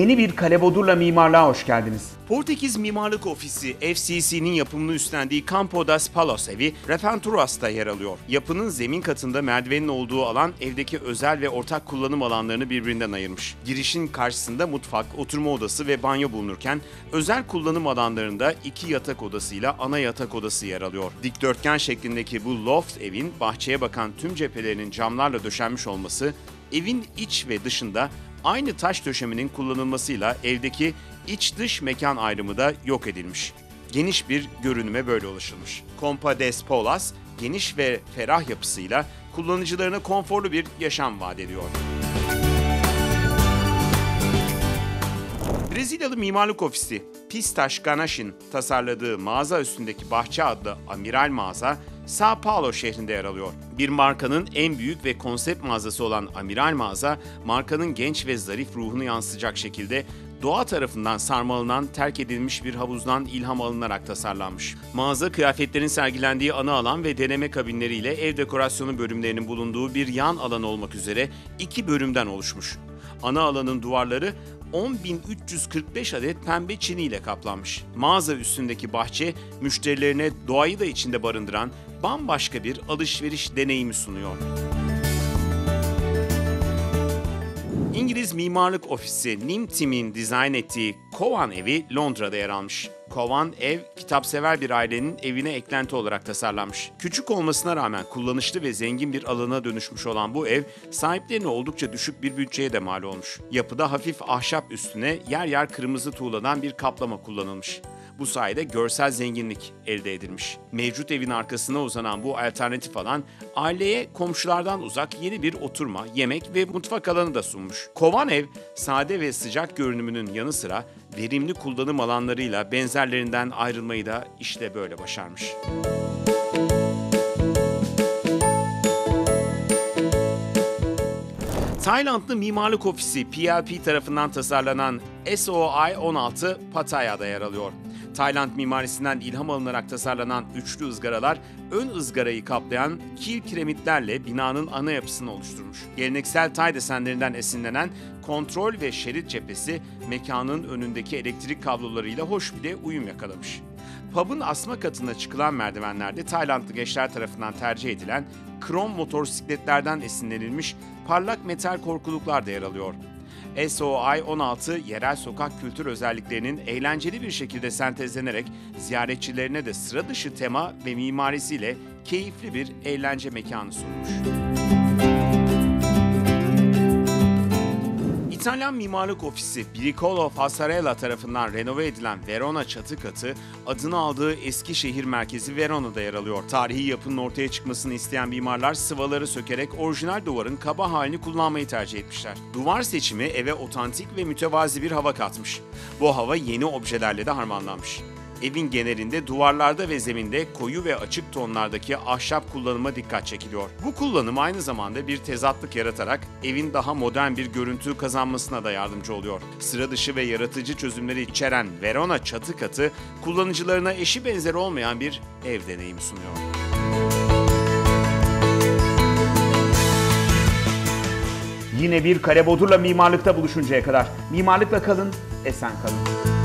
Yeni bir Kale Bodur'la mimarlığa hoş geldiniz. Portekiz Mimarlık Ofisi, FCC'nin yapımını üstlendiği Campo das Palos evi Reventuras'ta yer alıyor. Yapının zemin katında merdivenin olduğu alan evdeki özel ve ortak kullanım alanlarını birbirinden ayırmış. Girişin karşısında mutfak, oturma odası ve banyo bulunurken özel kullanım alanlarında 2 yatak odasıyla ana yatak odası yer alıyor. Dikdörtgen şeklindeki bu loft evin bahçeye bakan tüm cephelerinin camlarla döşenmiş olması, evin iç ve dışında aynı taş döşemenin kullanılmasıyla evdeki iç-dış mekan ayrımı da yok edilmiş. Geniş bir görünüme böyle ulaşılmış. Campo das Palos, geniş ve ferah yapısıyla kullanıcılarına konforlu bir yaşam vaat ediyor. Brezilyalı mimarlık ofisi Pistache Ganach'in tasarladığı mağaza üstündeki bahçe adlı amiral mağaza, São Paulo şehrinde yer alıyor. Bir markanın en büyük ve konsept mağazası olan amiral mağaza, markanın genç ve zarif ruhunu yansıtacak şekilde doğa tarafından sarmalanan terk edilmiş bir havuzdan ilham alınarak tasarlanmış. Mağaza, kıyafetlerin sergilendiği ana alan ve deneme kabinleriyle ev dekorasyonu bölümlerinin bulunduğu bir yan alan olmak üzere 2 bölümden oluşmuş. Ana alanın duvarları 10.345 adet pembe çini ile kaplanmış. Mağaza üstündeki bahçe, müşterilerine doğayı da içinde barındıran bambaşka bir alışveriş deneyimi sunuyor. İngiliz mimarlık ofisi Nimtim'in dizayn ettiği Kovan evi Londra'da yer almış. Kovan ev, kitapsever bir ailenin evine eklenti olarak tasarlanmış. Küçük olmasına rağmen kullanışlı ve zengin bir alana dönüşmüş olan bu ev, sahiplerine oldukça düşük bir bütçeye de mal olmuş. Yapıda hafif ahşap üstüne yer yer kırmızı tuğladan bir kaplama kullanılmış. Bu sayede görsel zenginlik elde edilmiş. Mevcut evin arkasına uzanan bu alternatif alan, aileye komşulardan uzak yeni bir oturma, yemek ve mutfak alanı da sunmuş. Kovan ev, sade ve sıcak görünümünün yanı sıra verimli kullanım alanlarıyla benzerlerinden ayrılmayı da işte böyle başarmış. Taylandlı mimarlık ofisi PLP tarafından tasarlanan SOI 16 Pattaya'da yer alıyor. Tayland mimarisinden ilham alınarak tasarlanan üçlü ızgaralar, ön ızgarayı kaplayan kil kiremitlerle binanın ana yapısını oluşturmuş. Geleneksel Tay desenlerinden esinlenen kontrol ve şerit cephesi, mekanın önündeki elektrik kablolarıyla hoş bir de uyum yakalamış. Pub'ın asma katına çıkılan merdivenlerde Taylandlı gençler tarafından tercih edilen krom motosikletlerden esinlenilmiş parlak metal korkuluklar da yer alıyor. SOI 16, yerel sokak kültür özelliklerinin eğlenceli bir şekilde sentezlenerek ziyaretçilerine de sıra dışı tema ve mimarisiyle keyifli bir eğlence mekanı sunmuş. İtalyan mimarlık ofisi Bricolo Passarella tarafından renove edilen Verona çatı katı, adını aldığı eski şehir merkezi Verona'da yer alıyor. Tarihi yapının ortaya çıkmasını isteyen mimarlar sıvaları sökerek orijinal duvarın kaba halini kullanmayı tercih etmişler. Duvar seçimi eve otantik ve mütevazi bir hava katmış. Bu hava yeni objelerle de harmanlanmış. Evin genelinde duvarlarda ve zeminde koyu ve açık tonlardaki ahşap kullanıma dikkat çekiliyor. Bu kullanım aynı zamanda bir tezatlık yaratarak evin daha modern bir görüntü kazanmasına da yardımcı oluyor. Sıra dışı ve yaratıcı çözümleri içeren Verona çatı katı, kullanıcılarına eşi benzeri olmayan bir ev deneyimi sunuyor. Yine bir Kale Bodur'la mimarlıkta buluşuncaya kadar mimarlıkla kalın, esen kalın.